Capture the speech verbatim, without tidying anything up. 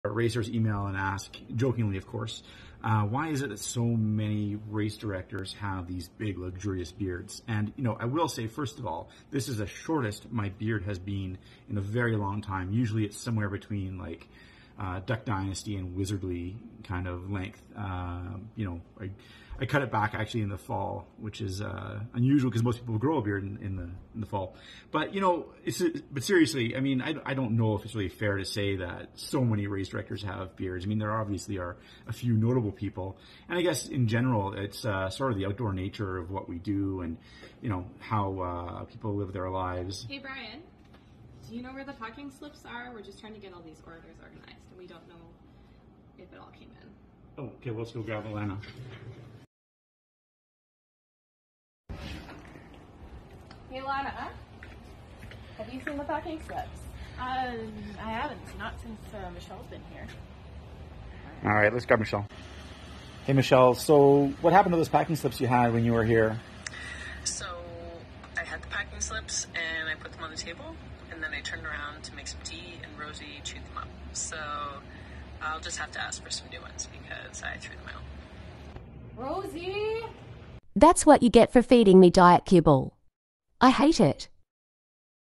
racers email and ask, jokingly of course, uh, why is it that so many race directors have these big luxurious beards? And you know, I will say first of all, this is the shortest my beard has been in a very long time. Usually it's somewhere between like uh, Duck Dynasty and Wizardly kind of length. Uh, you know, I, I cut it back actually in the fall, which is uh, unusual because most people grow a beard in, in the in the fall. But you know, it's but seriously, I mean, I, I don't know if it's really fair to say that so many race directors have beards. I mean, there obviously are a few notable people, and I guess in general, it's uh, sort of the outdoor nature of what we do, and you know how uh, people live their lives. Hey Brian, do you know where the packing slips are? We're just trying to get all these orders organized, and we don't know if it all came in. Oh, okay, well, let's go grab Alana. Hey Lana, have you seen the packing slips? Uh, I haven't, not since uh, Michelle's been here. All right, let's grab Michelle. Hey Michelle, so what happened to those packing slips you had when you were here? So I had the packing slips and I put them on the table, and then I turned around to make some tea and Rosie chewed them up. So I'll just have to ask for some new ones because I threw them out. Rosie? That's what you get for feeding me diet kibble. I hate it.